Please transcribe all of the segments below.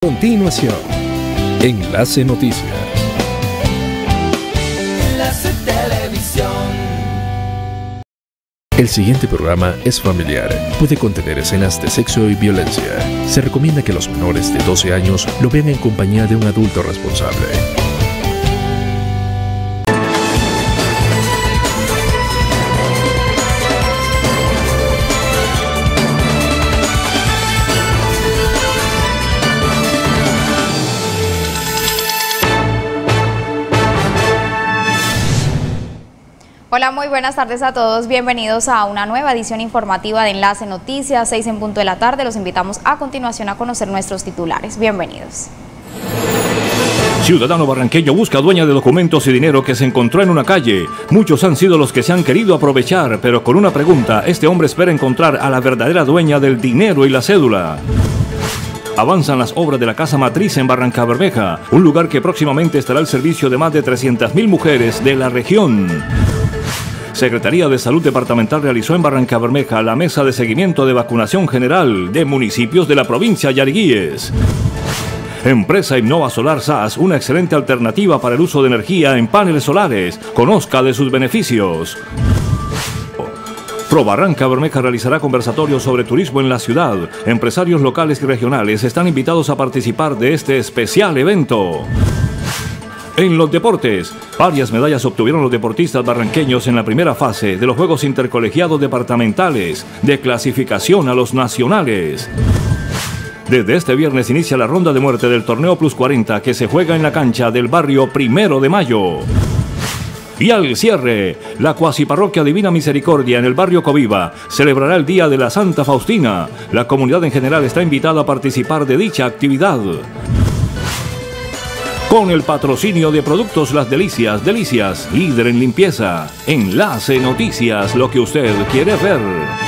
Continuación, Enlace Noticias. Enlace Televisión. El siguiente programa es familiar. Puede contener escenas de sexo y violencia. Se recomienda que los menores de 12 años lo vean en compañía de un adulto responsable. Hola, muy buenas tardes a todos. Bienvenidos a una nueva edición informativa de Enlace Noticias, 6 en punto de la tarde. Los invitamos a continuación a conocer nuestros titulares. Bienvenidos. Ciudadano barranqueño busca dueña de documentos y dinero que se encontró en una calle. Muchos han sido los que se han querido aprovechar, pero con una pregunta, este hombre espera encontrar a la verdadera dueña del dinero y la cédula. Avanzan las obras de la Casa Matriz en Barrancabermeja, un lugar que próximamente estará al servicio de más de 300.000 mujeres de la región. Secretaría de Salud Departamental realizó en Barrancabermeja la mesa de seguimiento de vacunación general de municipios de la provincia de Yariguíes. Empresa Innova Solar SAS, una excelente alternativa para el uso de energía en paneles solares. Conozca de sus beneficios. Pro Barrancabermeja realizará conversatorios sobre turismo en la ciudad. Empresarios locales y regionales están invitados a participar de este especial evento. En los deportes, varias medallas obtuvieron los deportistas barranqueños en la primera fase de los Juegos Intercolegiados Departamentales de clasificación a los nacionales. Desde este viernes inicia la ronda de muerte del torneo Plus 40 que se juega en la cancha del barrio 1 de Mayo. Y al cierre, la cuasiparroquia Divina Misericordia en el barrio Coviva celebrará el Día de la Santa Faustina. La comunidad en general está invitada a participar de dicha actividad. Con el patrocinio de Productos Las Delicias, Delicias, líder en limpieza. Enlace Noticias, lo que usted quiere ver.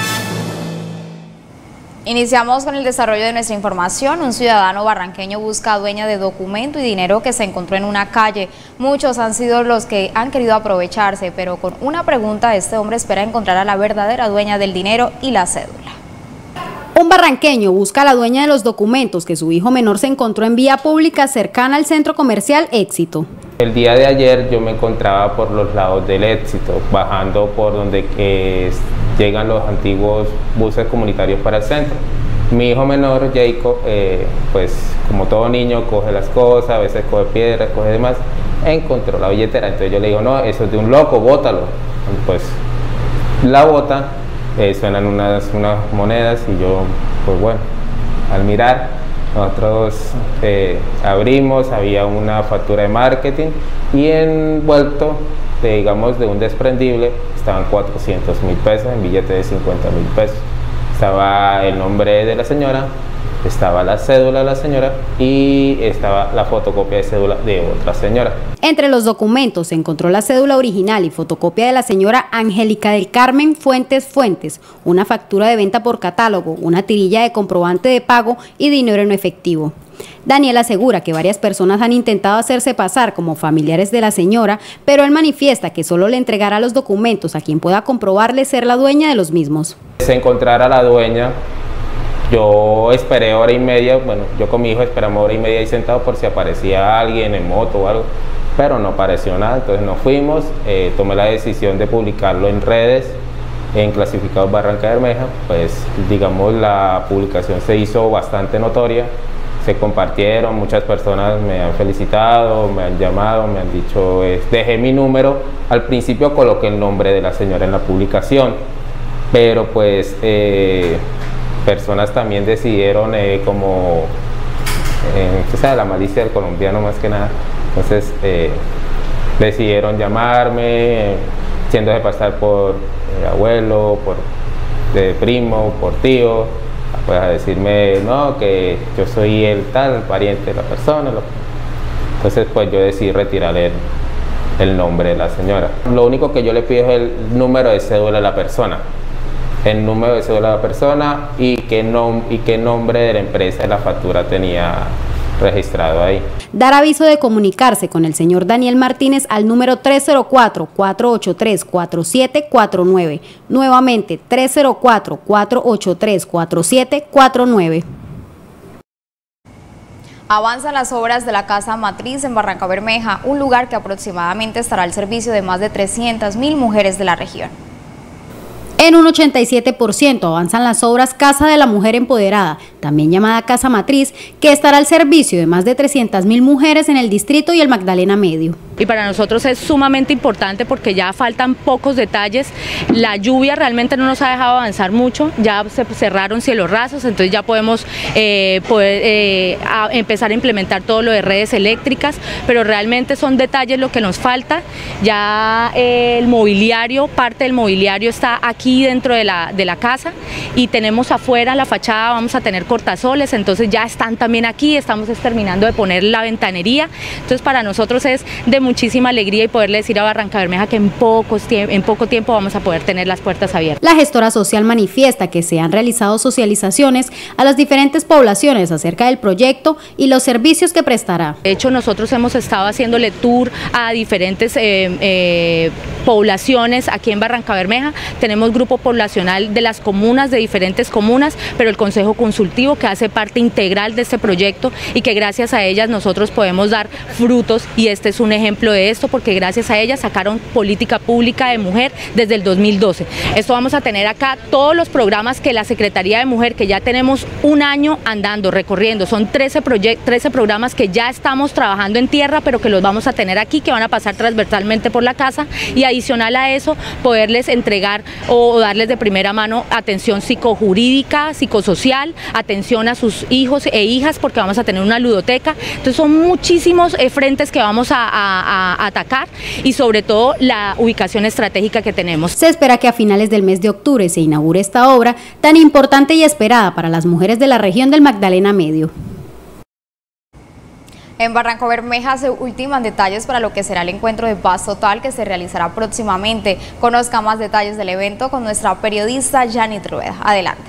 Iniciamos con el desarrollo de nuestra información. Un ciudadano barranqueño busca dueña de documento y dinero que se encontró en una calle. Muchos han sido los que han querido aprovecharse, pero con una pregunta, este hombre espera encontrar a la verdadera dueña del dinero y la cédula. Un barranqueño busca a la dueña de los documentos que su hijo menor se encontró en vía pública cercana al centro comercial Éxito. El día de ayer yo me encontraba por los lados del Éxito, bajando por donde llegan los antiguos buses comunitarios para el centro. Mi hijo menor, Jacob, pues como todo niño, coge las cosas, a veces coge piedras, coge demás, encontró la billetera. Entonces yo le digo, no, eso es de un loco, bótalo. Pues la bota, suenan unas monedas y yo, pues bueno, al mirar, nosotros abrimos, había una factura de marketing y envuelto, digamos, de un desprendible, estaban 400.000 pesos en billete de 50.000 pesos. Estaba el nombre de la señora, estaba la cédula de la señora y estaba la fotocopia de cédula de otra señora. Entre los documentos se encontró la cédula original y fotocopia de la señora Angélica del Carmen Fuentes, una factura de venta por catálogo, una tirilla de comprobante de pago y dinero en efectivo. Daniel asegura que varias personas han intentado hacerse pasar como familiares de la señora, pero él manifiesta que solo le entregará los documentos a quien pueda comprobarle ser la dueña de los mismos. Se encontrara la dueña. Yo esperé hora y media, bueno, yo con mi hijo esperamos hora y media ahí sentado por si aparecía alguien en moto o algo, pero no apareció nada. Entonces nos fuimos, tomé la decisión de publicarlo en redes, en Clasificados Barrancabermeja. Pues digamos la publicación se hizo bastante notoria, se compartieron, muchas personas me han felicitado, me han llamado, me han dicho, dejé mi número, al principio coloqué el nombre de la señora en la publicación, pero pues personas también decidieron como, usted sabe, la malicia del colombiano más que nada, entonces decidieron llamarme, haciéndose pasar por abuelo, por primo, por tío, pues a decirme, no, que yo soy el tal, pariente de la persona. Entonces pues yo decidí retirar el nombre de la señora. Lo único que yo le pido es el número de cédula de la persona. El número de cédula de la persona y qué nombre de la empresa de la factura tenía registrado ahí. Dar aviso de comunicarse con el señor Daniel Martínez al número 304-483-4749. Nuevamente 304-483-4749. Avanzan las obras de la Casa Matriz en Barrancabermeja, un lugar que aproximadamente estará al servicio de más de 300.000 mujeres de la región. En un 87% avanzan las obras Casa de la Mujer Empoderada, también llamada Casa Matriz, que estará al servicio de más de 300.000 mujeres en el distrito y el Magdalena Medio. Y para nosotros es sumamente importante porque ya faltan pocos detalles. La lluvia realmente no nos ha dejado avanzar mucho, ya se cerraron cielos rasos, entonces ya podemos empezar a implementar todo lo de redes eléctricas, pero realmente son detalles lo que nos falta. Ya el mobiliario, parte del mobiliario está aquí dentro de la casa y tenemos afuera la fachada, vamos a tener cortasoles, entonces ya están también aquí, estamos terminando de poner la ventanería, entonces para nosotros es de muchísima alegría y poderle decir a Barrancabermeja que en poco tiempo vamos a poder tener las puertas abiertas. La gestora social manifiesta que se han realizado socializaciones a las diferentes poblaciones acerca del proyecto y los servicios que prestará. De hecho, nosotros hemos estado haciéndole tour a diferentes poblaciones aquí en Barrancabermeja. Tenemos grupo poblacional de las comunas, de diferentes comunas, pero el Consejo Consultivo que hace parte integral de este proyecto y que gracias a ellas nosotros podemos dar frutos, y este es un ejemplo de esto porque gracias a ellas sacaron política pública de mujer desde el 2012. Esto vamos a tener acá todos los programas que la Secretaría de Mujer, que ya tenemos un año andando, recorriendo, son 13 programas que ya estamos trabajando en tierra, pero que los vamos a tener aquí, que van a pasar transversalmente por la casa, y adicional a eso poderles entregar o darles de primera mano atención psicojurídica, psicosocial, atención a sus hijos e hijas, porque vamos a tener una ludoteca. Entonces son muchísimos frentes que vamos a atacar, y sobre todo la ubicación estratégica que tenemos. Se espera que a finales del mes de octubre se inaugure esta obra tan importante y esperada para las mujeres de la región del Magdalena Medio. En Barrancabermeja se ultiman detalles para lo que será el encuentro de paz total que se realizará próximamente. Conozca más detalles del evento con nuestra periodista Yanit Rueda. Adelante.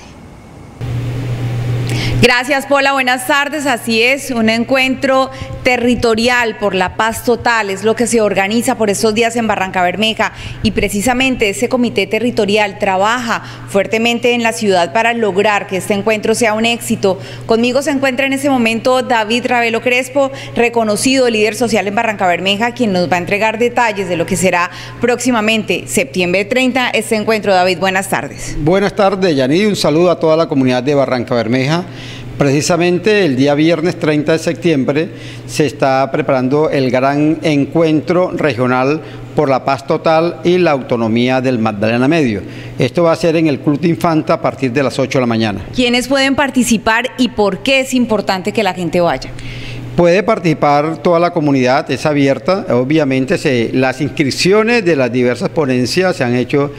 Gracias, Paula, buenas tardes. Así es, un encuentro territorial por la paz total es lo que se organiza por estos días en Barrancabermeja, y precisamente ese comité territorial trabaja fuertemente en la ciudad para lograr que este encuentro sea un éxito. Conmigo se encuentra en este momento David Ravelo Crespo, reconocido líder social en Barrancabermeja, quien nos va a entregar detalles de lo que será próximamente, septiembre 30, este encuentro. David, buenas tardes. Buenas tardes, Yanid, un saludo a toda la comunidad de Barrancabermeja. Precisamente el día viernes 30 de septiembre se está preparando el gran encuentro regional por la paz total y la autonomía del Magdalena Medio. Esto va a ser en el Club de Infanta a partir de las 8 de la mañana. ¿Quiénes pueden participar y por qué es importante que la gente vaya? Puede participar toda la comunidad, es abierta. Obviamente las inscripciones de las diversas ponencias se han hecho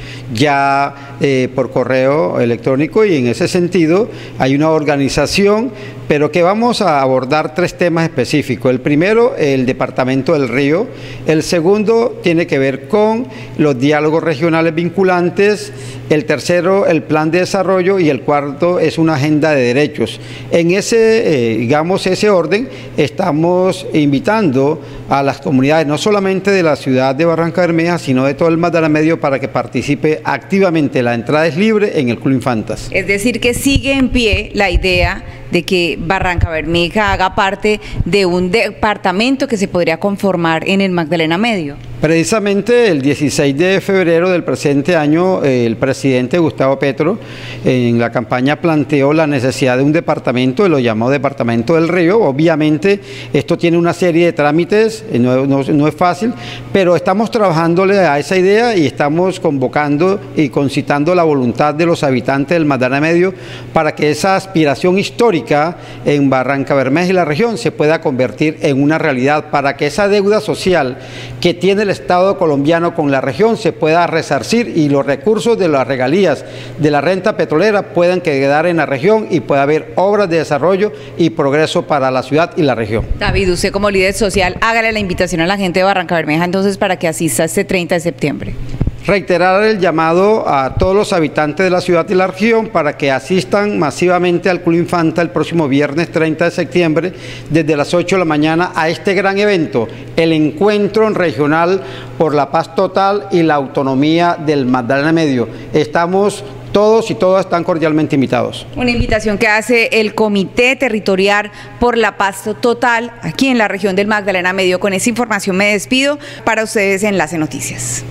ya por correo electrónico, y en ese sentido hay una organización, pero que vamos a abordar 3 temas específicos. El primero, el Departamento del Río. El segundo tiene que ver con los diálogos regionales vinculantes. El tercero, el plan de desarrollo, y el cuarto es una agenda de derechos. En ese, ese orden, estamos invitando a las comunidades, no solamente de la ciudad de Barrancabermeja, sino de todo el Magdalena Medio, para que participe activamente. La entrada es libre en el Club Infantas. Es decir, que sigue en pie la idea de que Barrancabermeja haga parte de un departamento que se podría conformar en el Magdalena Medio. Precisamente el 16 de febrero del presente año, el presidente Gustavo Petro en la campaña planteó la necesidad de un departamento, lo llamó Departamento del Río. Obviamente esto tiene una serie de trámites, no es fácil, pero estamos trabajándole a esa idea y estamos convocando y concitando la voluntad de los habitantes del Magdalena Medio para que esa aspiración histórica en Barrancabermeja y la región se pueda convertir en una realidad, para que esa deuda social que tiene el Estado colombiano con la región se pueda resarcir y los recursos de las regalías de la renta petrolera puedan quedar en la región y pueda haber obras de desarrollo y progreso para la ciudad y la región. David, usted como líder social, hágale la invitación a la gente de Barrancabermeja entonces para que asista este 30 de septiembre. Reiterar el llamado a todos los habitantes de la ciudad y la región para que asistan masivamente al Club Infanta el próximo viernes 30 de septiembre desde las 8 de la mañana a este gran evento, el encuentro regional por la paz total y la autonomía del Magdalena Medio. Estamos Todos y todas están cordialmente invitados. Una invitación que hace el Comité Territorial por la Paz Total aquí en la región del Magdalena Medio. Con esa información me despido. Para ustedes, Enlace Noticias.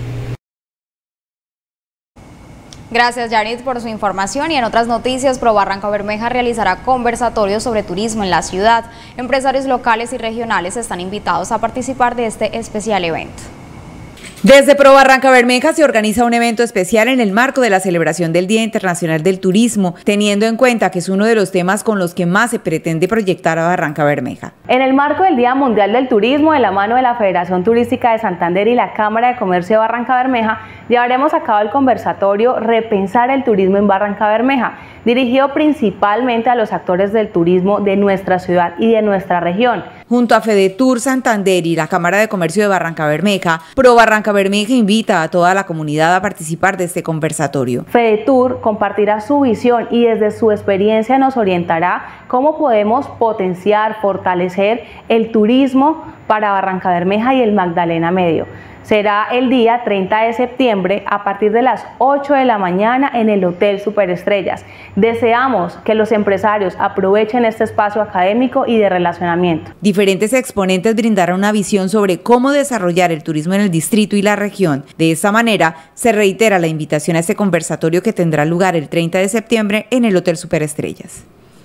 Gracias, Yanit, por su información. Y en otras noticias, ProBarrancaBermeja realizará conversatorios sobre turismo en la ciudad. Empresarios locales y regionales están invitados a participar de este especial evento. Desde ProBarrancaBermeja se organiza un evento especial en el marco de la celebración del Día Internacional del Turismo, teniendo en cuenta que es uno de los temas con los que más se pretende proyectar a Barrancabermeja. En el marco del Día Mundial del Turismo, de la mano de la Federación Turística de Santander y la Cámara de Comercio de Barrancabermeja, llevaremos a cabo el conversatorio Repensar el Turismo en Barrancabermeja, dirigido principalmente a los actores del turismo de nuestra ciudad y de nuestra región. Junto a FEDETUR Santander y la Cámara de Comercio de Barrancabermeja, ProBarrancaBermeja invita a toda la comunidad a participar de este conversatorio. FEDETUR compartirá su visión y desde su experiencia nos orientará cómo podemos potenciar, fortalecer el turismo para Barrancabermeja y el Magdalena Medio. Será el día 30 de septiembre a partir de las 8 de la mañana en el Hotel Superestrellas. Deseamos que los empresarios aprovechen este espacio académico y de relacionamiento. Diferentes exponentes brindaron una visión sobre cómo desarrollar el turismo en el distrito y la región. De esta manera, se reitera la invitación a este conversatorio que tendrá lugar el 30 de septiembre en el Hotel Superestrellas.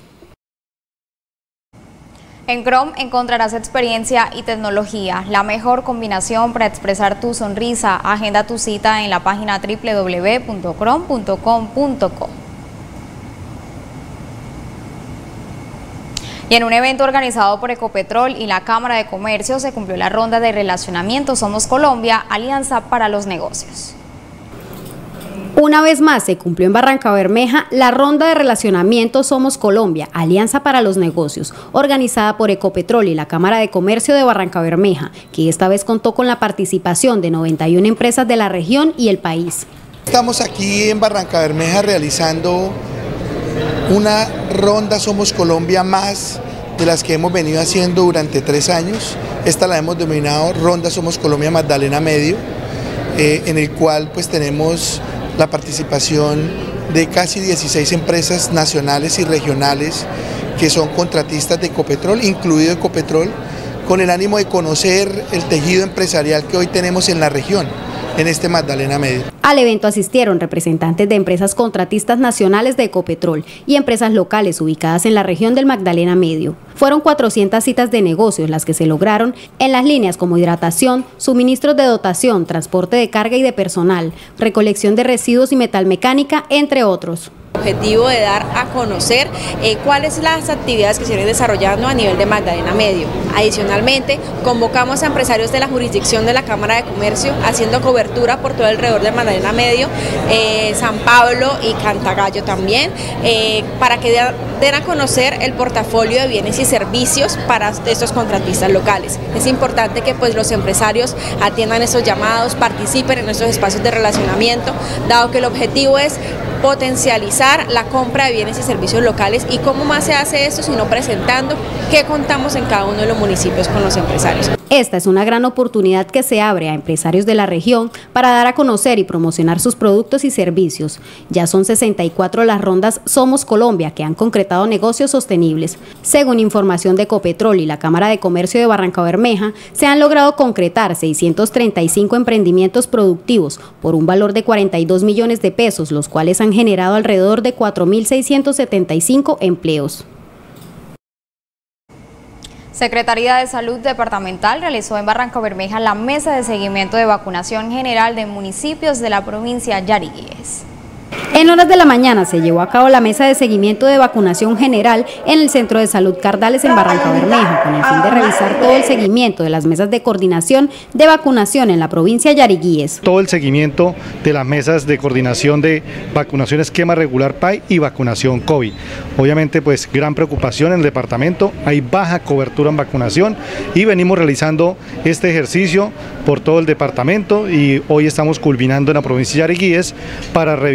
En Chrome encontrarás experiencia y tecnología, la mejor combinación para expresar tu sonrisa. Agenda tu cita en la página www.chrome.com.co. Y en un evento organizado por Ecopetrol y la Cámara de Comercio se cumplió la ronda de relacionamiento Somos Colombia, Alianza para los Negocios. Una vez más se cumplió en Barrancabermeja la ronda de relacionamiento Somos Colombia, Alianza para los Negocios, organizada por Ecopetrol y la Cámara de Comercio de Barrancabermeja, que esta vez contó con la participación de 91 empresas de la región y el país. Estamos aquí en Barrancabermeja realizando una ronda Somos Colombia más de las que hemos venido haciendo durante 3 años. Esta la hemos denominado Ronda Somos Colombia Magdalena Medio, en el cual pues tenemos la participación de casi 16 empresas nacionales y regionales que son contratistas de Ecopetrol, incluido Ecopetrol, con el ánimo de conocer el tejido empresarial que hoy tenemos en la región, en este Magdalena Medio. Al evento asistieron representantes de empresas contratistas nacionales de Ecopetrol y empresas locales ubicadas en la región del Magdalena Medio. Fueron 400 citas de negocios las que se lograron en las líneas como hidratación, suministros de dotación, transporte de carga y de personal, recolección de residuos y metalmecánica, entre otros. Objetivo de dar a conocer cuáles son las actividades que se vienen desarrollando a nivel de Magdalena Medio. Adicionalmente, convocamos a empresarios de la jurisdicción de la Cámara de Comercio haciendo cobertura por todo alrededor de Magdalena Medio, San Pablo y Cantagallo también, para que den a conocer el portafolio de bienes y servicios para estos contratistas locales. Es importante que pues los empresarios atiendan estos llamados, participen en estos espacios de relacionamiento, dado que el objetivo es potencializar la compra de bienes y servicios locales. ¿Y cómo más se hace esto sino presentando qué contamos en cada uno de los municipios con los empresarios? Esta es una gran oportunidad que se abre a empresarios de la región para dar a conocer y promocionar sus productos y servicios. Ya son 64 las rondas Somos Colombia que han concretado negocios sostenibles. Según información de Ecopetrol y la Cámara de Comercio de Barrancabermeja, se han logrado concretar 635 emprendimientos productivos por un valor de 42 millones de pesos, los cuales han generado alrededor de 4.675 empleos. Secretaría de Salud Departamental realizó en Barrancabermeja la mesa de seguimiento de vacunación general de municipios de la provincia Yariquíes. En horas de la mañana se llevó a cabo la mesa de seguimiento de vacunación general en el Centro de Salud Cardales en Barrancabermeja, con el fin de revisar todo el seguimiento de las mesas de coordinación de vacunación en la provincia de Yariquíes. Todo el seguimiento de las mesas de coordinación de vacunación esquema regular PAI y vacunación COVID. Obviamente pues gran preocupación en el departamento, hay baja cobertura en vacunación y venimos realizando este ejercicio por todo el departamento y hoy estamos culminando en la provincia de Yariquíes para revisar y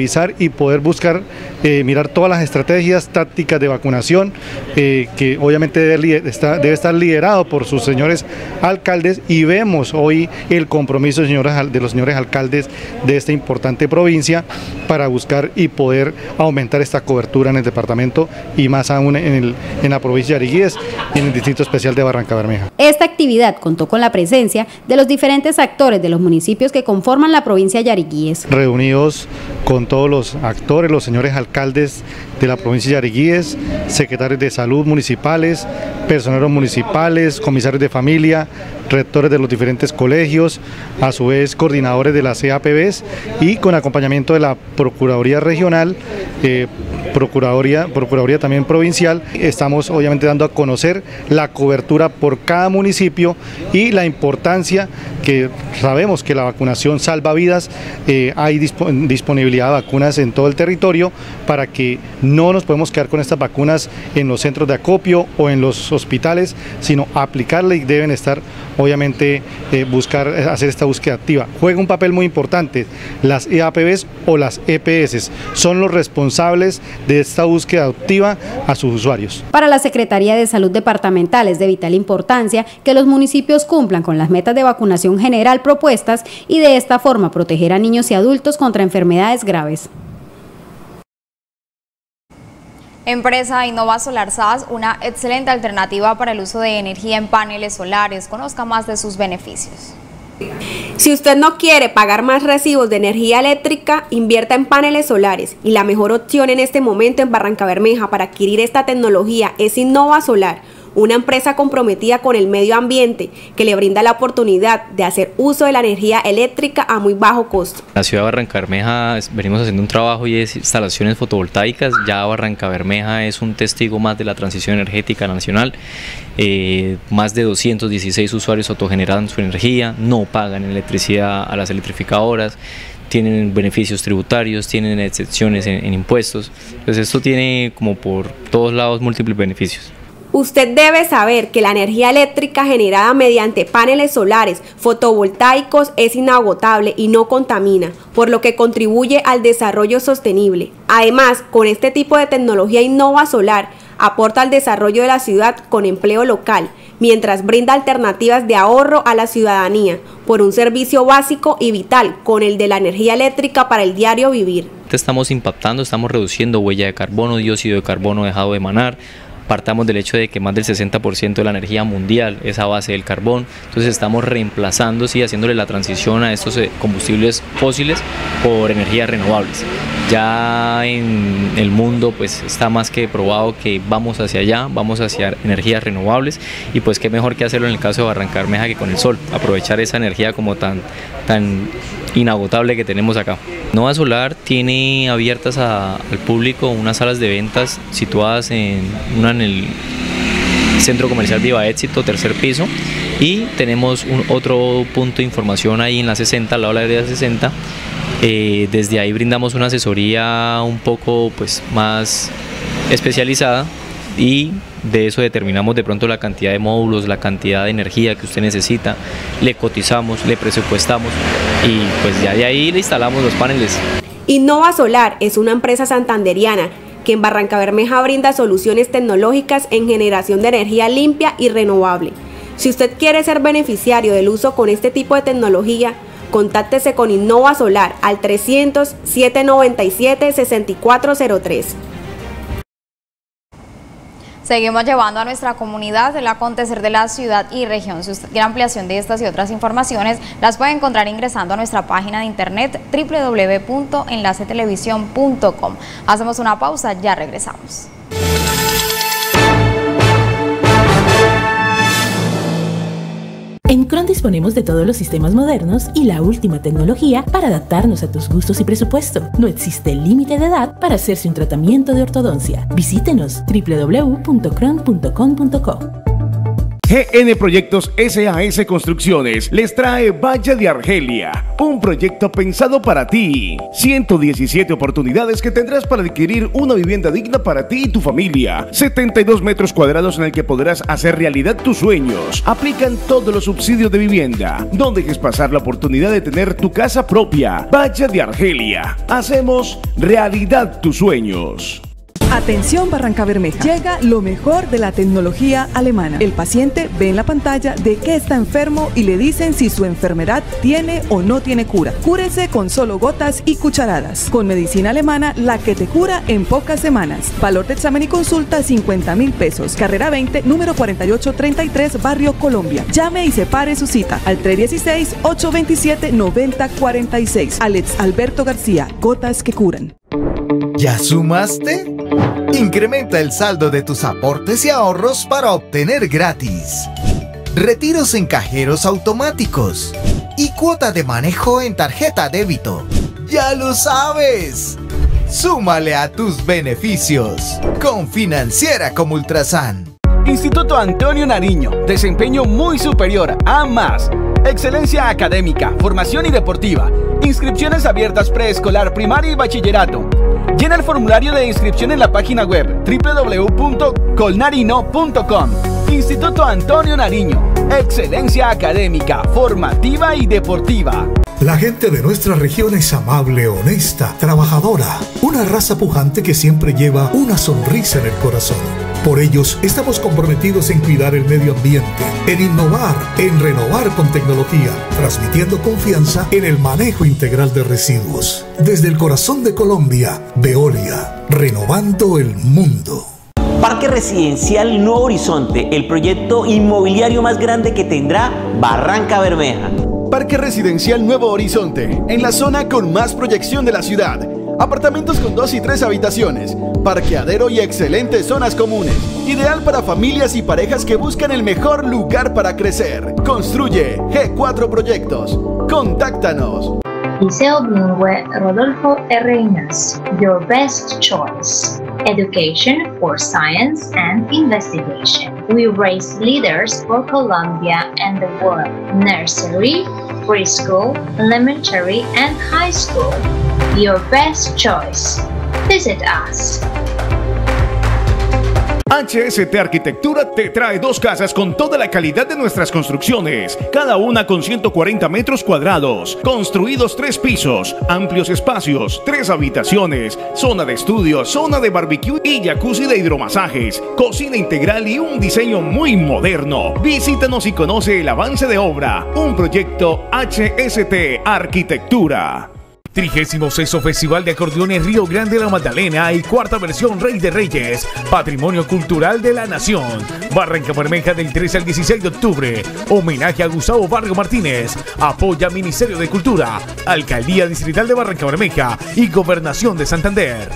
y poder buscar, mirar todas las estrategias tácticas de vacunación, que obviamente debe estar liderado por sus señores alcaldes, y vemos hoy el compromiso de los señores alcaldes de esta importante provincia para buscar y poder aumentar esta cobertura en el departamento y más aún en la provincia de Yariguíes y en el Distrito Especial de Barrancabermeja. Esta actividad contó con la presencia de los diferentes actores de los municipios que conforman la provincia de Yariguíes. Reunidos con todos los actores, los señores alcaldes de la provincia de Yariguíes, secretarios de salud municipales, personeros municipales, comisarios de familia, rectores de los diferentes colegios, a su vez coordinadores de las EAPBs y con acompañamiento de la Procuraduría Regional, Procuraduría también provincial. Estamos obviamente dando a conocer la cobertura por cada municipio y la importancia que sabemos que la vacunación salva vidas. Hay disponibilidad de vacunas en todo el territorio para que no nos podemos quedar con estas vacunas en los centros de acopio o en los hospitales, sino aplicarla, y deben estar obviamente hacer esta búsqueda activa. Juega un papel muy importante las EAPBs o las EPS, son los responsables de esta búsqueda activa a sus usuarios. Para la Secretaría de Salud Departamental es de vital importancia que los municipios cumplan con las metas de vacunación general propuestas y de esta forma proteger a niños y adultos contra enfermedades graves. Empresa Innova Solar SAS, una excelente alternativa para el uso de energía en paneles solares. Conozca más de sus beneficios. Si usted no quiere pagar más recibos de energía eléctrica, invierta en paneles solares, y la mejor opción en este momento en Barrancabermeja para adquirir esta tecnología es Innova Solar, una empresa comprometida con el medio ambiente que le brinda la oportunidad de hacer uso de la energía eléctrica a muy bajo costo. En la ciudad de Barrancabermeja venimos haciendo un trabajo y es instalaciones fotovoltaicas. Ya Barrancabermeja es un testigo más de la transición energética nacional. Más de 216 usuarios autogeneran su energía, no pagan electricidad a las electrificadoras, tienen beneficios tributarios, tienen excepciones en impuestos. Entonces esto tiene como por todos lados múltiples beneficios. Usted debe saber que la energía eléctrica generada mediante paneles solares fotovoltaicos es inagotable y no contamina, por lo que contribuye al desarrollo sostenible. Además, con este tipo de tecnología Innova Solar aporta al desarrollo de la ciudad con empleo local, mientras brinda alternativas de ahorro a la ciudadanía por un servicio básico y vital con el de la energía eléctrica para el diario vivir. Estamos impactando, estamos reduciendo huella de carbono, dióxido de carbono dejado de emanar. Partamos del hecho de que más del 60% de la energía mundial es a base del carbón, entonces estamos reemplazando, sí, haciéndole la transición a estos combustibles fósiles por energías renovables. Ya en el mundo pues está más que probado que vamos hacia allá, vamos hacia energías renovables, y pues qué mejor que hacerlo en el caso de Barrancabermeja que con el sol, aprovechar esa energía como tan inagotable que tenemos acá. Innova Solar tiene abiertas al público unas salas de ventas situadas una en el Centro Comercial Viva Éxito, tercer piso, y tenemos otro punto de información ahí en la 60, al lado de la área 60. Desde ahí brindamos una asesoría un poco pues más especializada, y de eso determinamos de pronto la cantidad de módulos, la cantidad de energía que usted necesita, le cotizamos, le presupuestamos y pues ya de ahí le instalamos los paneles. Innova Solar es una empresa santanderiana que en Barrancabermeja brinda soluciones tecnológicas en generación de energía limpia y renovable. Si usted quiere ser beneficiario del uso con este tipo de tecnología, contáctese con Innova Solar al 300-797-6403. Seguimos llevando a nuestra comunidad el acontecer de la ciudad y región. Si usted quiere ampliación de estas y otras informaciones, las puede encontrar ingresando a nuestra página de internet www.enlacetelevisión.com. Hacemos una pausa, ya regresamos. En Cron disponemos de todos los sistemas modernos y la última tecnología para adaptarnos a tus gustos y presupuesto. No existe límite de edad para hacerse un tratamiento de ortodoncia. Visítenos www.cron.com.co. GN Proyectos SAS Construcciones les trae Valle de Argelia, un proyecto pensado para ti. 117 oportunidades que tendrás para adquirir una vivienda digna para ti y tu familia. 72 metros cuadrados en el que podrás hacer realidad tus sueños. Aplican todos los subsidios de vivienda. No dejes pasar la oportunidad de tener tu casa propia. Valle de Argelia. Hacemos realidad tus sueños. Atención Barrancabermeja, llega lo mejor de la tecnología alemana. El paciente ve en la pantalla de qué está enfermo y le dicen si su enfermedad tiene o no tiene cura. Cúrese con solo gotas y cucharadas. Con medicina alemana, la que te cura en pocas semanas. Valor de examen y consulta 50.000 pesos. Carrera 20, número 4833, Barrio Colombia. Llame y separe su cita al 316-827-9046. Alex Alberto García, gotas que curan. ¿Ya sumaste? Incrementa el saldo de tus aportes y ahorros para obtener gratis retiros en cajeros automáticos y cuota de manejo en tarjeta débito. ¡Ya lo sabes! Súmale a tus beneficios con Financiera como Ultrasan. Instituto Antonio Nariño, desempeño muy superior a más. Excelencia académica, formación y deportiva. Inscripciones abiertas preescolar, primaria y bachillerato. Llena el formulario de inscripción en la página web www.colnarino.com. Instituto Antonio Nariño. Excelencia académica, formativa y deportiva. La gente de nuestra región es amable, honesta, trabajadora. Una raza pujante que siempre lleva una sonrisa en el corazón. Por ellos estamos comprometidos en cuidar el medio ambiente, en innovar, en renovar con tecnología, transmitiendo confianza en el manejo integral de residuos. Desde el corazón de Colombia, Veolia, renovando el mundo. Parque Residencial Nuevo Horizonte, el proyecto inmobiliario más grande que tendrá Barrancabermeja. Parque Residencial Nuevo Horizonte, en la zona con más proyección de la ciudad. Apartamentos con 2 y 3 habitaciones, parqueadero y excelentes zonas comunes. Ideal para familias y parejas que buscan el mejor lugar para crecer. Construye G4 Proyectos. Contáctanos. Liceo Bilingüe Rodolfo R. Ignacio, your best choice. Education for science and investigation. We raise leaders for Colombia and the world. Nursery, preschool, elementary, and high school. Your best choice. Visit us. HST Arquitectura te trae 2 casas con toda la calidad de nuestras construcciones, cada una con 140 metros cuadrados, construidos 3 pisos, amplios espacios, 3 habitaciones, zona de estudio, zona de barbecue y jacuzzi de hidromasajes, cocina integral y un diseño muy moderno. Visítanos y conoce el avance de obra, un proyecto HST Arquitectura. 36º Festival de Acordeones Río Grande La Magdalena y 4ª versión Rey de Reyes, Patrimonio Cultural de la Nación. Barrancabermeja del 13 al 16 de octubre. Homenaje a Gustavo Vargas Martínez. Apoya Ministerio de Cultura, Alcaldía Distrital de Barrancabermeja y Gobernación de Santander.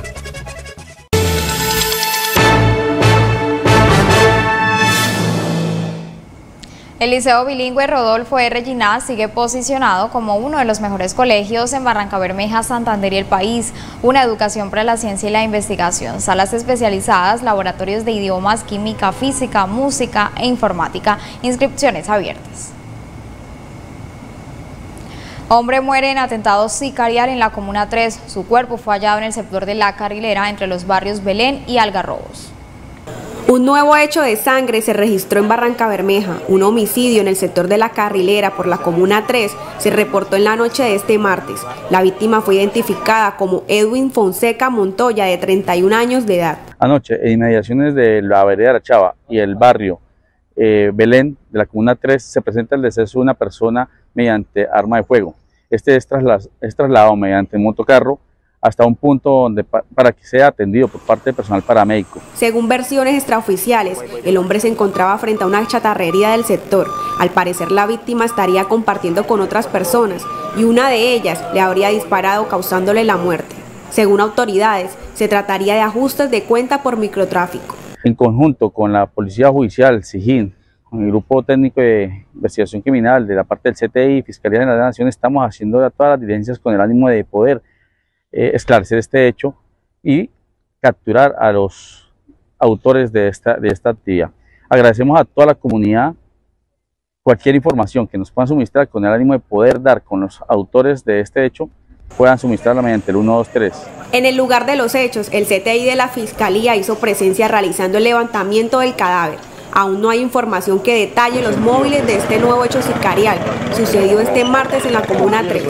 El Liceo Bilingüe Rodolfo R. Ginás sigue posicionado como uno de los mejores colegios en Barrancabermeja, Santander y el país. Una educación para la ciencia y la investigación, salas especializadas, laboratorios de idiomas, química, física, música e informática. Inscripciones abiertas. Hombre muere en atentado sicarial en la Comuna 3. Su cuerpo fue hallado en el sector de La Carrilera entre los barrios Belén y Algarrobos. Un nuevo hecho de sangre se registró en Barrancabermeja. Un homicidio en el sector de La Carrilera por la Comuna 3 se reportó en la noche de este martes. La víctima fue identificada como Edwin Fonseca Montoya, de 31 años de edad. Anoche, en inmediaciones de la vereda de la Chava y el barrio Belén de la Comuna 3, se presenta el deceso de una persona mediante arma de fuego. Este es trasladado mediante motocarro hasta un punto para que sea atendido por parte del personal paramédico. Según versiones extraoficiales, el hombre se encontraba frente a una chatarrería del sector. Al parecer, la víctima estaría compartiendo con otras personas y una de ellas le habría disparado causándole la muerte. Según autoridades, se trataría de ajustes de cuenta por microtráfico. En conjunto con la Policía Judicial, SIJIN, con el Grupo Técnico de Investigación Criminal de la parte del CTI y Fiscalía General de la Nación, estamos haciendo todas las diligencias con el ánimo de poder esclarecer este hecho y capturar a los autores de esta actividad. Agradecemos a toda la comunidad cualquier información que nos puedan suministrar con el ánimo de poder dar con los autores de este hecho, puedan suministrarla mediante el 123. En el lugar de los hechos, el CTI de la Fiscalía hizo presencia realizando el levantamiento del cadáver. Aún no hay información que detalle los móviles de este nuevo hecho sicarial. Sucedió este martes en la Comuna 3.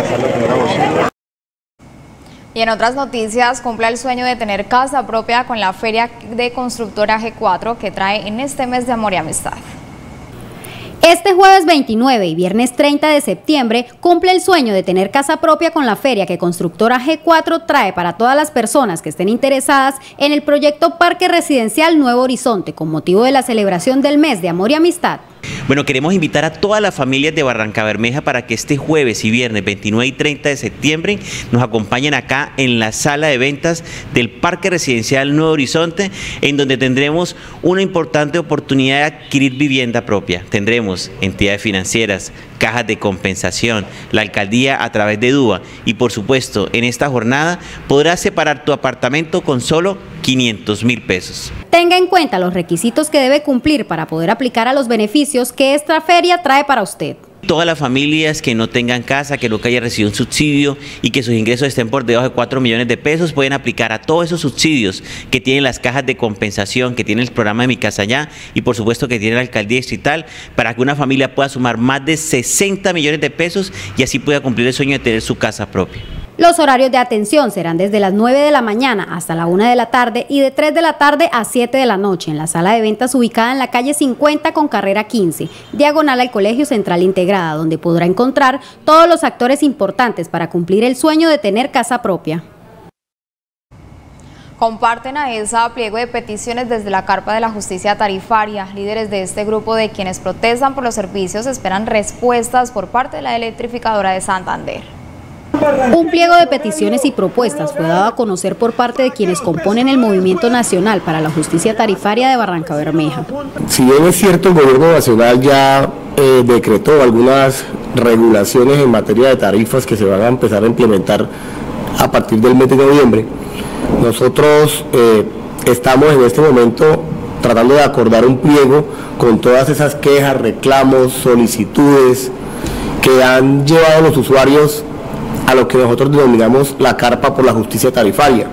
Y en otras noticias, cumple el sueño de tener casa propia con la Feria de Constructora G4 que trae en este mes de amor y amistad. Este jueves 29 y viernes 30 de septiembre cumple el sueño de tener casa propia con la feria que Constructora G4 trae para todas las personas que estén interesadas en el proyecto Parque Residencial Nuevo Horizonte con motivo de la celebración del mes de amor y amistad. Bueno, queremos invitar a todas las familias de Barrancabermeja para que este jueves y viernes 29 y 30 de septiembre nos acompañen acá en la sala de ventas del Parque Residencial Nuevo Horizonte, en donde tendremos una importante oportunidad de adquirir vivienda propia. Tendremos entidades financieras, cajas de compensación, la alcaldía a través de DUA y por supuesto en esta jornada podrás separar tu apartamento con solo 500.000 pesos. Tenga en cuenta los requisitos que debe cumplir para poder aplicar a los beneficios que esta feria trae para usted. Todas las familias que no tengan casa, que nunca hayan recibido un subsidio y que sus ingresos estén por debajo de 4 millones de pesos pueden aplicar a todos esos subsidios que tienen las cajas de compensación, que tiene el programa de Mi Casa Ya y por supuesto que tiene la alcaldía distrital, para que una familia pueda sumar más de 60 millones de pesos y así pueda cumplir el sueño de tener su casa propia. Los horarios de atención serán desde las 9 de la mañana hasta la 1 de la tarde y de 3 de la tarde a 7 de la noche en la sala de ventas ubicada en la calle 50 con carrera 15, diagonal al Colegio Central Integrada, donde podrá encontrar todos los actores importantes para cumplir el sueño de tener casa propia. Comparten a esa pliego de peticiones desde la carpa de la justicia tarifaria. Líderes de este grupo de quienes protestan por los servicios esperan respuestas por parte de la electrificadora de Santander. Un pliego de peticiones y propuestas fue dado a conocer por parte de quienes componen el Movimiento Nacional para la Justicia Tarifaria de Barrancabermeja. Si bien es cierto, el Gobierno Nacional ya decretó algunas regulaciones en materia de tarifas que se van a empezar a implementar a partir del mes de noviembre, nosotros estamos en este momento tratando de acordar un pliego con todas esas quejas, reclamos, solicitudes que han llevado a los usuarios a lo que nosotros denominamos la carpa por la justicia tarifaria.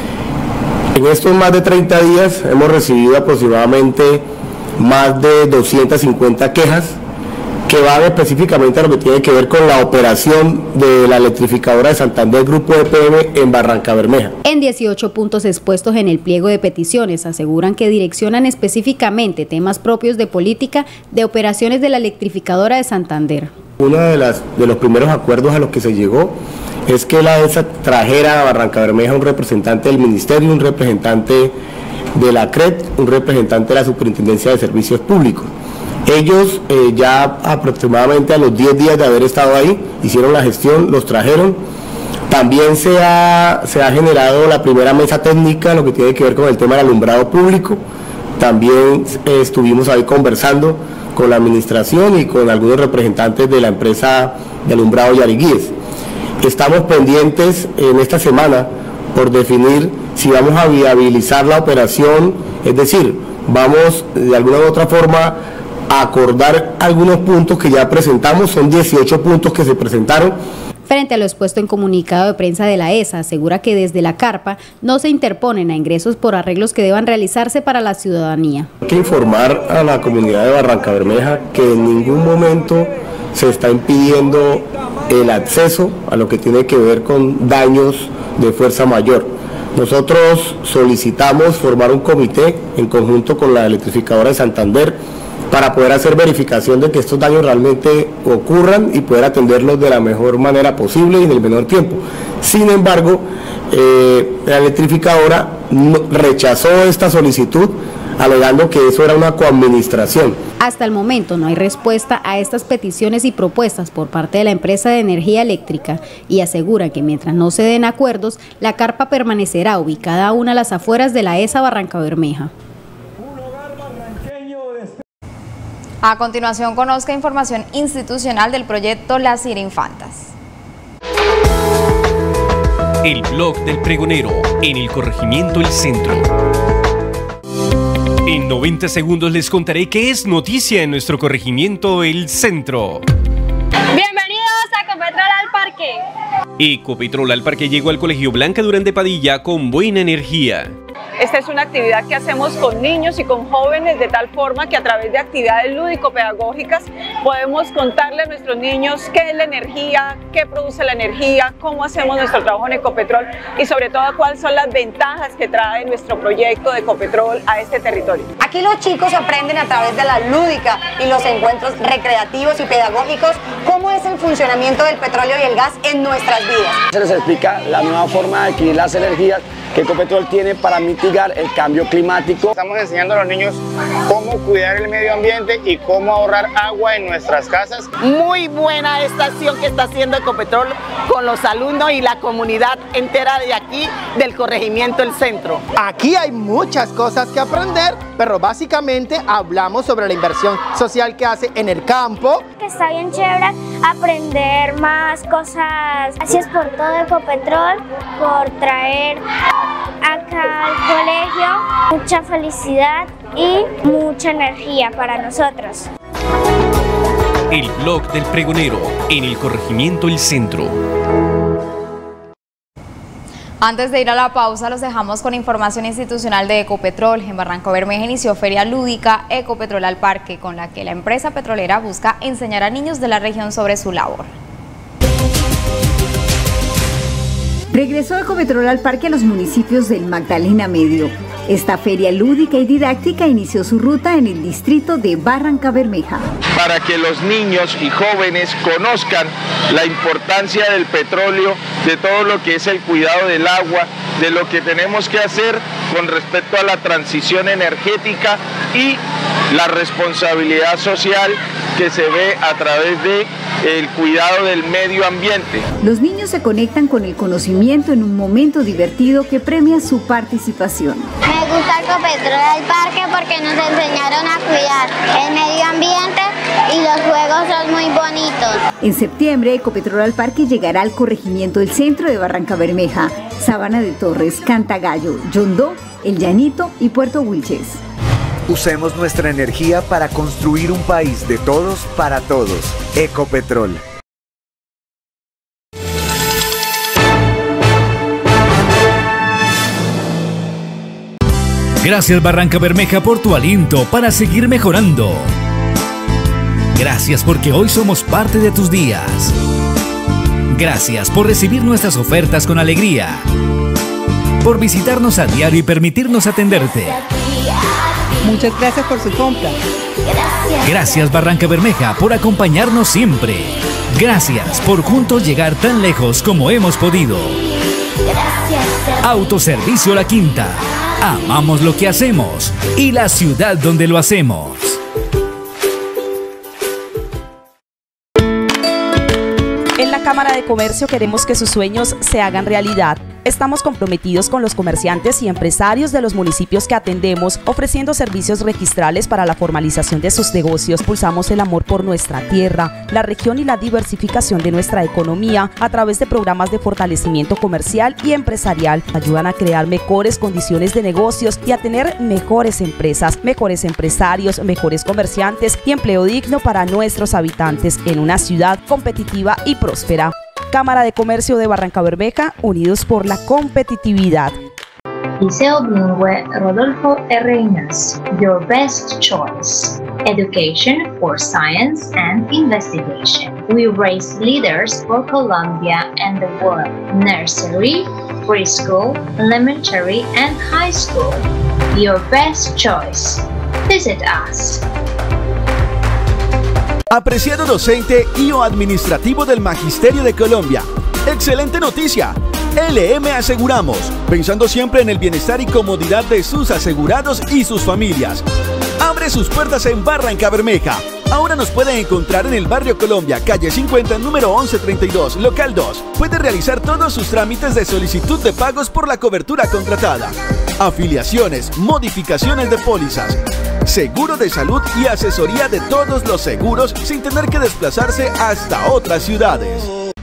En estos más de 30 días hemos recibido aproximadamente más de 250 quejas que van específicamente a lo que tiene que ver con la operación de la electrificadora de Santander Grupo EPM en Barrancabermeja. En 18 puntos expuestos en el pliego de peticiones aseguran que direccionan específicamente temas propios de política de operaciones de la electrificadora de Santander. Uno de los primeros acuerdos a los que se llegó es que la ESA trajera a Barrancabermeja un representante del Ministerio, un representante de la CRED, un representante de la Superintendencia de Servicios Públicos. Ellos ya aproximadamente a los 10 días de haber estado ahí, hicieron la gestión, los trajeron. También se ha generado la primera mesa técnica, lo que tiene que ver con el tema del alumbrado público. También estuvimos ahí conversando con la administración y con algunos representantes de la empresa de alumbrado Yariguíes. Estamos pendientes en esta semana por definir si vamos a viabilizar la operación, es decir, vamos de alguna u otra forma a acordar algunos puntos que ya presentamos, son 18 puntos que se presentaron. Frente a lo expuesto en comunicado de prensa de la ESA, asegura que desde la carpa no se interponen a ingresos por arreglos que deban realizarse para la ciudadanía. Hay que informar a la comunidad de Barrancabermeja que en ningún momento se está impidiendo el acceso a lo que tiene que ver con daños de fuerza mayor. Nosotros solicitamos formar un comité en conjunto con la electrificadora de Santander para poder hacer verificación de que estos daños realmente ocurran y poder atenderlos de la mejor manera posible y en el menor tiempo. Sin embargo, la electrificadora rechazó esta solicitud alegando que eso era una coadministración. Hasta el momento no hay respuesta a estas peticiones y propuestas por parte de la empresa de energía eléctrica y aseguran que mientras no se den acuerdos, la carpa permanecerá ubicada aún a las afueras de la ESA Barrancabermeja. A continuación, conozca información institucional del proyecto Las Irinfantas. El blog del pregonero en el corregimiento El Centro. En En 90 segundos les contaré qué es noticia en nuestro corregimiento El Centro. Bienvenidos a Ecopetrol al Parque. Ecopetrol al Parque llegó al Colegio Blanca Durán de Padilla con buena energía. Esta es una actividad que hacemos con niños y con jóvenes de tal forma que a través de actividades lúdico-pedagógicas podemos contarle a nuestros niños qué es la energía, qué produce la energía, cómo hacemos nuestro trabajo en Ecopetrol y sobre todo cuáles son las ventajas que trae nuestro proyecto de Ecopetrol a este territorio. Aquí los chicos aprenden a través de la lúdica y los encuentros recreativos y pedagógicos cómo es el funcionamiento del petróleo y el gas en nuestras vidas. Se les explica la nueva forma de adquirir las energías que Ecopetrol tiene para mitigar el cambio climático. Estamos enseñando a los niños cómo cuidar el medio ambiente y cómo ahorrar agua en nuestras casas. Muy buena esta acción que está haciendo Ecopetrol con los alumnos y la comunidad entera de aquí del corregimiento El Centro. Aquí hay muchas cosas que aprender, pero básicamente hablamos sobre la inversión social que hace en el campo. Está bien chévere aprender más cosas. Gracias por todo Ecopetrol, por traer acá al colegio mucha felicidad y mucha energía para nosotros. El blog del pregonero en el corregimiento El Centro. Antes de ir a la pausa, los dejamos con información institucional de Ecopetrol. En Barrancabermeja inició feria lúdica Ecopetrol al Parque, con la que la empresa petrolera busca enseñar a niños de la región sobre su labor. Regresó Ecopetrol al Parque a los municipios del Magdalena Medio. Esta feria lúdica y didáctica inició su ruta en el distrito de Barrancabermeja. Para que los niños y jóvenes conozcan la importancia del petróleo, de todo lo que es el cuidado del agua, de lo que tenemos que hacer con respecto a la transición energética y la responsabilidad social que se ve a través de el cuidado del medio ambiente. Los niños se conectan con el conocimiento en un momento divertido que premia su participación. Me gusta Ecopetrol al Parque porque nos enseñaron a cuidar el medio ambiente y los juegos son muy bonitos. En septiembre, Ecopetrol al Parque llegará al corregimiento del centro de Barrancabermeja, Sabana de Torres, Cantagallo, Yondó, El Llanito y Puerto Wilches. Usemos nuestra energía para construir un país de todos para todos. Ecopetrol. Gracias Barrancabermeja por tu aliento para seguir mejorando. Gracias porque hoy somos parte de tus días. Gracias por recibir nuestras ofertas con alegría. Por visitarnos a diario y permitirnos atenderte. Muchas gracias por su compra. Gracias Barrancabermeja por acompañarnos siempre. Gracias por juntos llegar tan lejos como hemos podido. Autoservicio La Quinta. Amamos lo que hacemos y la ciudad donde lo hacemos. En la Cámara de Comercio queremos que sus sueños se hagan realidad. Estamos comprometidos con los comerciantes y empresarios de los municipios que atendemos, ofreciendo servicios registrales para la formalización de sus negocios. Impulsamos el amor por nuestra tierra, la región y la diversificación de nuestra economía a través de programas de fortalecimiento comercial y empresarial. Ayudan a crear mejores condiciones de negocios y a tener mejores empresas, mejores empresarios, mejores comerciantes y empleo digno para nuestros habitantes en una ciudad competitiva y próspera. Cámara de Comercio de Barrancabermeja, unidos por la competitividad. Liceo Bilingüe Rodolfo R. Inas, your best choice. Education for science and investigation. We raise leaders for Colombia and the world. Nursery, preschool, elementary, and high school. Your best choice. Visit us. Apreciado docente y o administrativo del Magisterio de Colombia, excelente noticia. LM Aseguramos, pensando siempre en el bienestar y comodidad de sus asegurados y sus familias. Abre sus puertas en Barrancabermeja. Ahora nos pueden encontrar en el barrio Colombia, calle 50, número 1132, local 2. Puede realizar todos sus trámites de solicitud de pagos por la cobertura contratada. Afiliaciones, modificaciones de pólizas, seguro de salud y asesoría de todos los seguros sin tener que desplazarse hasta otras ciudades.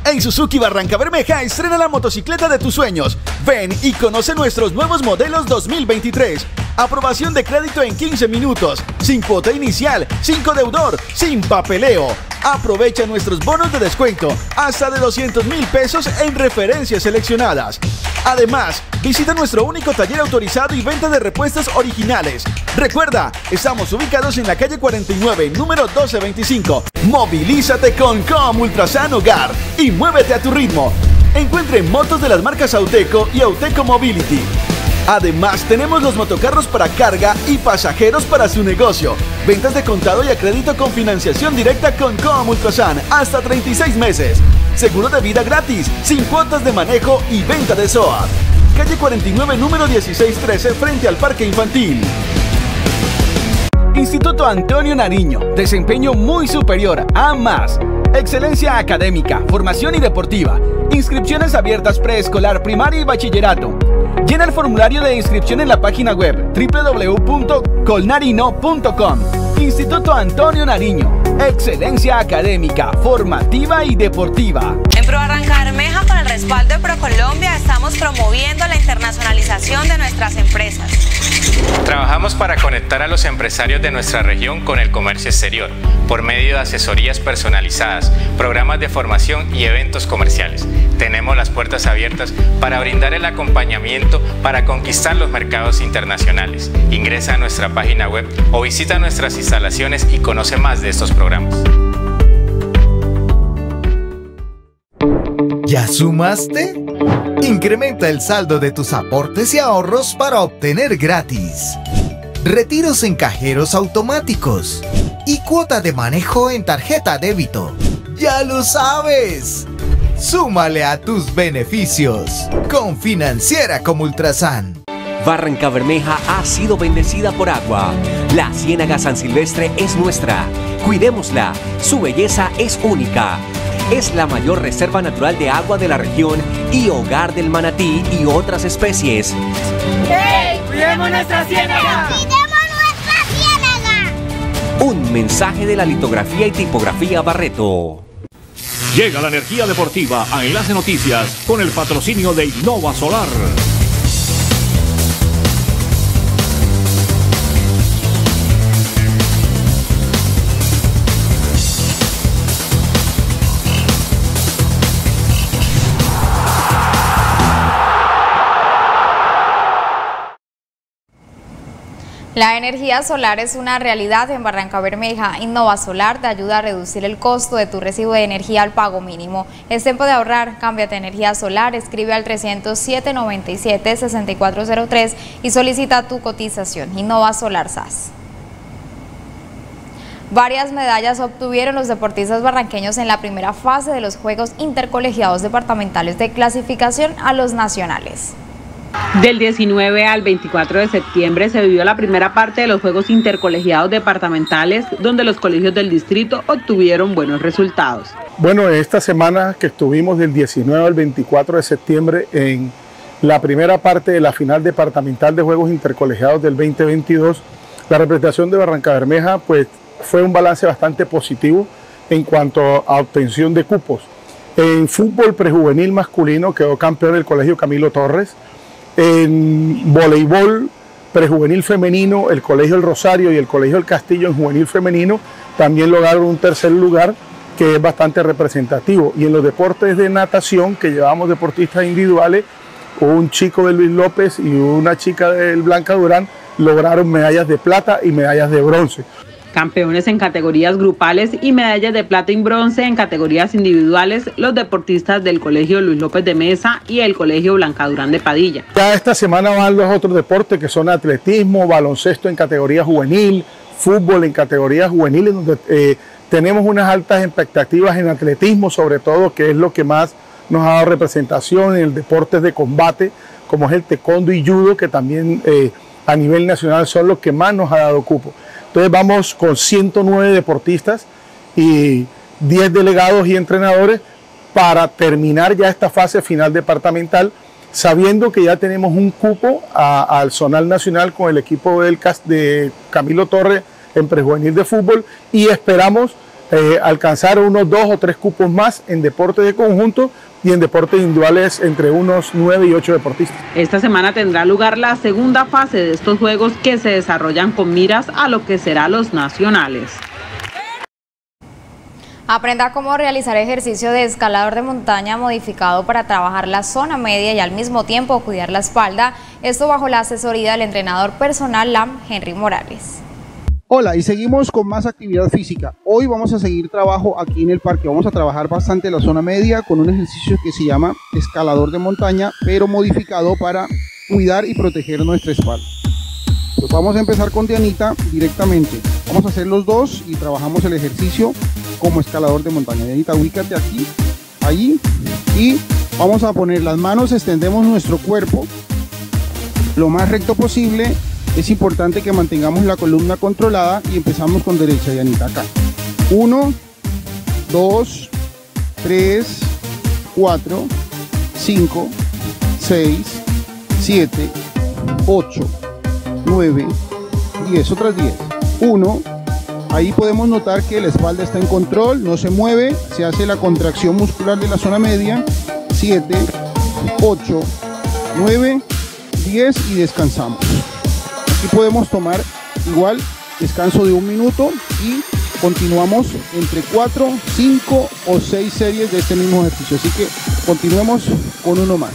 En Suzuki Barrancabermeja estrena la motocicleta de tus sueños. Ven y conoce nuestros nuevos modelos 2023. Aprobación de crédito en 15 minutos, sin cuota inicial, sin codeudor, sin papeleo. Aprovecha nuestros bonos de descuento hasta de 200.000 pesos en referencias seleccionadas. Además, visita nuestro único taller autorizado y venta de repuestos originales. Recuerda, estamos ubicados en la calle 49, número 1225. Movilízate con Com Ultrasan Hogar y muévete a tu ritmo. Encuentre motos de las marcas Auteco y Auteco Mobility. Además, tenemos los motocarros para carga y pasajeros para su negocio. Ventas de contado y a crédito con financiación directa con Com Ultrasan hasta 36 meses. Seguro de vida gratis, sin cuotas de manejo y venta de SOAT. Calle 49, número 1613, frente al Parque Infantil. Instituto Antonio Nariño, desempeño muy superior a más. Excelencia académica, formación y deportiva. Inscripciones abiertas preescolar, primaria y bachillerato. Llena el formulario de inscripción en la página web www.colnarino.com. Instituto Antonio Nariño. Excelencia académica, formativa y deportiva. En Pro Barrancabermeja, con el respaldo de ProColombia, estamos promoviendo la internacionalización de nuestras empresas. Trabajamos para conectar a los empresarios de nuestra región con el comercio exterior, por medio de asesorías personalizadas, programas de formación y eventos comerciales. Tenemos las puertas abiertas para brindar el acompañamiento para conquistar los mercados internacionales. Ingresa a nuestra página web o visita nuestras instalaciones y conoce más de estos programas. ¿Ya sumaste? Incrementa el saldo de tus aportes y ahorros para obtener gratis retiros en cajeros automáticos y cuota de manejo en tarjeta débito. ¡Ya lo sabes! Súmale a tus beneficios con Financiera como Ultrasan. Barrancabermeja ha sido bendecida por agua. La Ciénaga San Silvestre es nuestra. Cuidémosla. Su belleza es única. Es la mayor reserva natural de agua de la región y hogar del manatí y otras especies. ¡Hey! ¡Cuidemos nuestra ciénaga! ¡Cuidemos nuestra ciénaga! Un mensaje de la litografía y tipografía Barreto. Llega la energía deportiva a Enlace Noticias con el patrocinio de Innova Solar. La energía solar es una realidad en Barrancabermeja. Innova Solar te ayuda a reducir el costo de tu recibo de energía al pago mínimo. Es tiempo de ahorrar. Cámbiate a energía solar. Escribe al 307-97-6403 y solicita tu cotización. Innova Solar SAS. Varias medallas obtuvieron los deportistas barranqueños en la primera fase de los Juegos Intercolegiados Departamentales de Clasificación a los Nacionales. Del 19 al 24 de septiembre se vivió la primera parte de los Juegos Intercolegiados Departamentales, donde los colegios del distrito obtuvieron buenos resultados. Bueno, esta semana que estuvimos del 19 al 24 de septiembre en la primera parte de la final departamental de Juegos Intercolegiados del 2022, la representación de Barrancabermeja pues fue un balance bastante positivo en cuanto a obtención de cupos. En fútbol prejuvenil masculino quedó campeón el Colegio Camilo Torres. En voleibol prejuvenil femenino, el Colegio El Rosario y el Colegio El Castillo en juvenil femenino también lograron un tercer lugar, que es bastante representativo. Y en los deportes de natación, que llevamos deportistas individuales, un chico de Luis López y una chica del Blanca Durán lograron medallas de plata y medallas de bronce. Campeones en categorías grupales y medallas de plata y bronce en categorías individuales, los deportistas del Colegio Luis López de Mesa y el Colegio Blanca Durán de Padilla. Ya esta semana van los otros deportes, que son atletismo, baloncesto en categoría juvenil, fútbol en categorías juveniles, donde tenemos unas altas expectativas en atletismo, sobre todo, que es lo que más nos ha dado representación en el deporte de combate, como es el taekwondo y judo, que también a nivel nacional son los que más nos ha dado cupo. Entonces vamos con 109 deportistas y 10 delegados y entrenadores para terminar ya esta fase final departamental, sabiendo que ya tenemos un cupo al zonal nacional con el equipo de Camilo Torres en prejuvenil de fútbol, y esperamos alcanzar unos 2 o 3 cupos más en deportes de conjunto y en deportes individuales entre unos 9 y 8 deportistas. Esta semana tendrá lugar la segunda fase de estos juegos que se desarrollan con miras a lo que serán los nacionales. Aprenda cómo realizar ejercicio de escalador de montaña modificado para trabajar la zona media y al mismo tiempo cuidar la espalda. Esto bajo la asesoría del entrenador personal LAM, Henry Morales. Hola, y seguimos con más actividad física. Hoy vamos a seguir trabajo aquí en el parque. Vamos a trabajar bastante la zona media con un ejercicio que se llama escalador de montaña, pero modificado para cuidar y proteger nuestra espalda. Pues vamos a empezar con Dianita directamente. Vamos a hacer los dos y trabajamos el ejercicio como escalador de montaña. Dianita, ubícate aquí, allí, y vamos a poner las manos, extendemos nuestro cuerpo lo más recto posible. Es importante que mantengamos la columna controlada y empezamos con derecha, Dianita, acá. 1, 2, 3, 4, 5, 6, 7, 8, 9, 10, otras 10. 1, ahí podemos notar que la espalda está en control, no se mueve, se hace la contracción muscular de la zona media. 7, 8, 9, 10 y descansamos. Aquí podemos tomar igual descanso de 1 minuto y continuamos entre 4, 5 o 6 series de este mismo ejercicio. Así que continuemos con uno más.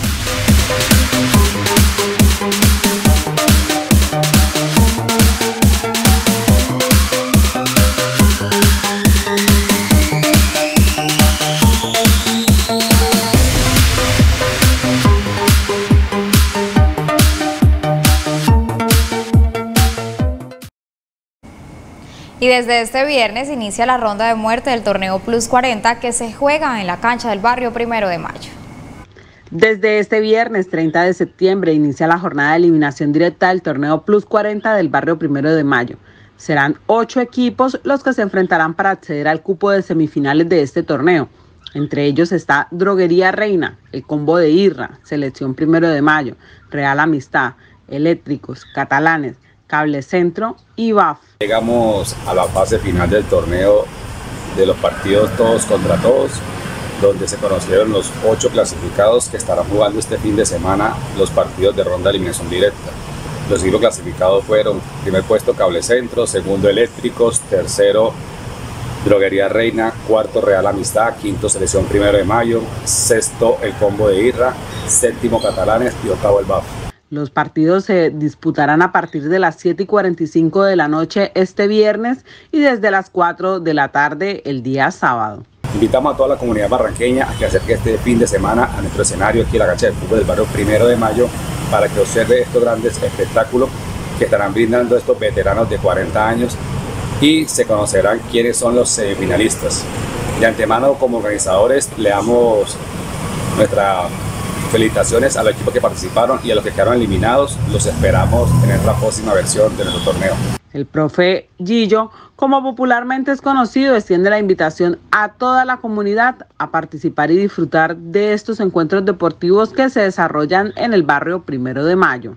Y desde este viernes inicia la ronda de muerte del torneo Plus 40 que se juega en la cancha del barrio 1 de Mayo. Desde este viernes 30 de septiembre inicia la jornada de eliminación directa del torneo Plus 40 del barrio 1 de Mayo. Serán 8 equipos los que se enfrentarán para acceder al cupo de semifinales de este torneo. Entre ellos está Droguería Reina, el Combo de Irra, Selección 1 de Mayo, Real Amistad, Eléctricos, Catalanes, Cable Centro y BAF. Llegamos a la fase final del torneo de los partidos todos contra todos, donde se conocieron los 8 clasificados que estarán jugando este fin de semana los partidos de ronda de eliminación directa. Los equipos clasificados fueron: primer puesto Cable Centro, segundo Eléctricos, tercero Droguería Reina, cuarto Real Amistad, quinto Selección 1 de Mayo, sexto el Combo de Irra, séptimo Catalanes y octavo el BAF. Los partidos se disputarán a partir de las 7:45 de la noche este viernes y desde las 4 de la tarde el día sábado. Invitamos a toda la comunidad barranqueña a que acerque este fin de semana a nuestro escenario aquí en la cancha de fútbol del barrio 1 de Mayo para que observe estos grandes espectáculos que estarán brindando estos veteranos de 40 años y se conocerán quiénes son los semifinalistas. De antemano, como organizadores, le damos nuestras felicitaciones a los equipos que participaron y a los que quedaron eliminados. Los esperamos en esta próxima versión de nuestro torneo. El profe Gillo, como popularmente es conocido, extiende la invitación a toda la comunidad a participar y disfrutar de estos encuentros deportivos que se desarrollan en el barrio 1 de Mayo.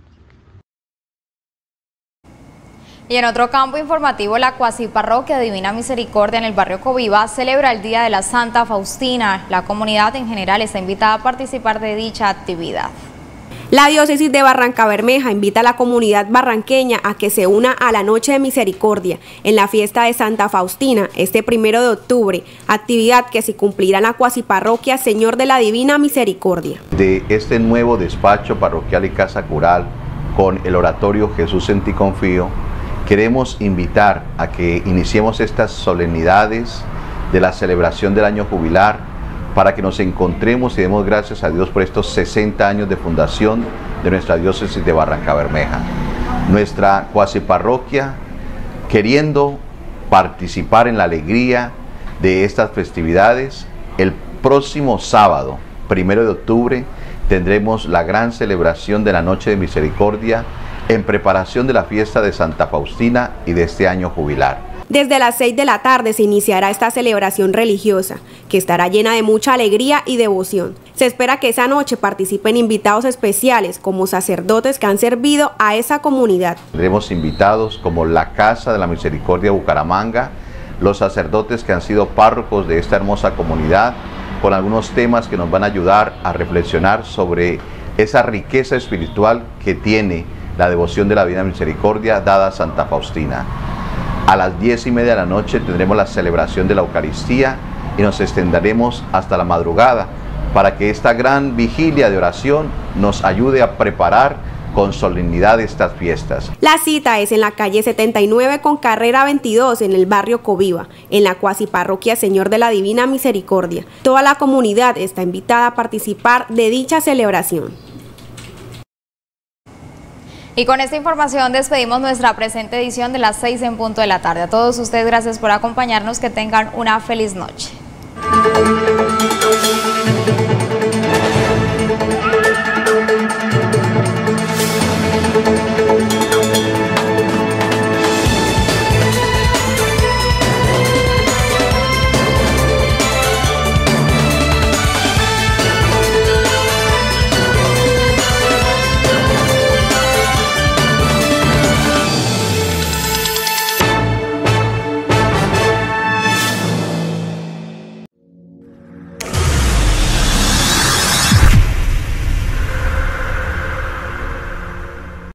Y en otro campo informativo, la cuasiparroquia Divina Misericordia en el barrio Coviva celebra el Día de la Santa Faustina. La comunidad en general está invitada a participar de dicha actividad. La diócesis de Barrancabermeja invita a la comunidad barranqueña a que se una a la Noche de Misericordia en la fiesta de Santa Faustina este 1 de octubre, actividad que se cumplirá en la cuasiparroquia Señor de la Divina Misericordia. De este nuevo despacho parroquial y casa cural con el oratorio Jesús en ti confío, queremos invitar a que iniciemos estas solemnidades de la celebración del año jubilar para que nos encontremos y demos gracias a Dios por estos 60 años de fundación de nuestra diócesis de Barrancabermeja. Nuestra cuasiparroquia, queriendo participar en la alegría de estas festividades, el próximo sábado, 1 de octubre, tendremos la gran celebración de la Noche de Misericordia en preparación de la fiesta de Santa Faustina y de este año jubilar. Desde las 6 de la tarde se iniciará esta celebración religiosa, que estará llena de mucha alegría y devoción. Se espera que esa noche participen invitados especiales como sacerdotes que han servido a esa comunidad. Tendremos invitados como la Casa de la Misericordia Bucaramanga, los sacerdotes que han sido párrocos de esta hermosa comunidad, con algunos temas que nos van a ayudar a reflexionar sobre esa riqueza espiritual que tiene la devoción de la Divina Misericordia dada a Santa Faustina. A las 10:30 de la noche tendremos la celebración de la Eucaristía y nos extenderemos hasta la madrugada para que esta gran vigilia de oración nos ayude a preparar con solemnidad estas fiestas. La cita es en la calle 79 con carrera 22 en el barrio Coviva, en la cuasiparroquia Señor de la Divina Misericordia. Toda la comunidad está invitada a participar de dicha celebración. Y con esta información despedimos nuestra presente edición de las 6 en punto de la tarde. A todos ustedes, gracias por acompañarnos, que tengan una feliz noche.